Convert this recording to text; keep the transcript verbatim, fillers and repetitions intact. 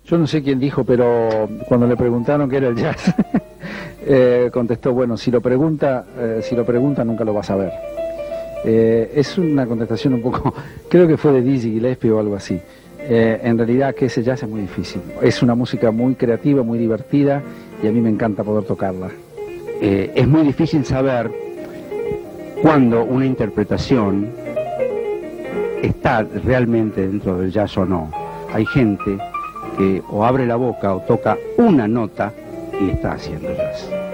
Yo no sé quién dijo, pero cuando le preguntaron qué era el jazz, eh, contestó, bueno, si lo pregunta, eh, si lo pregunta nunca lo vas a ver. Eh, es una contestación un poco, creo que fue de Dizzy Gillespie o algo así. Eh, en realidad que ese jazz es muy difícil. Es una música muy creativa, muy divertida y a mí me encanta poder tocarla. Eh, es muy difícil saber cuándo una interpretación está realmente dentro del jazz o no. Hay gente que o abre la boca o toca una nota y está haciendo jazz.